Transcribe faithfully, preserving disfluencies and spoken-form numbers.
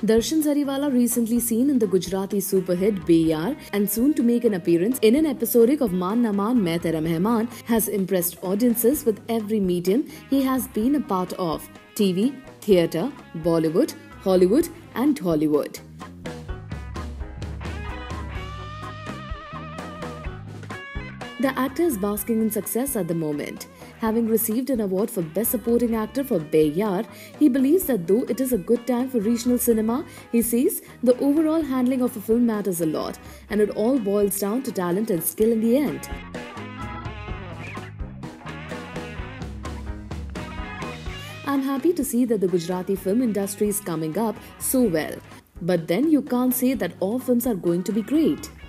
Darshan Zariwala, recently seen in the Gujarati superhit Beyar and soon to make an appearance in an episodic of Maan Na Maan Main Tera Mehman, has impressed audiences with every medium he has been a part of: T V, theatre, Bollywood, Hollywood and Hollywood. The actor is basking in success at the moment. Having received an award for Best Supporting Actor for Beyar, he believes that though it is a good time for regional cinema, he says the overall handling of a film matters a lot, and it all boils down to talent and skill in the end. I'm happy to see that the Gujarati film industry is coming up so well. But then you can't say that all films are going to be great.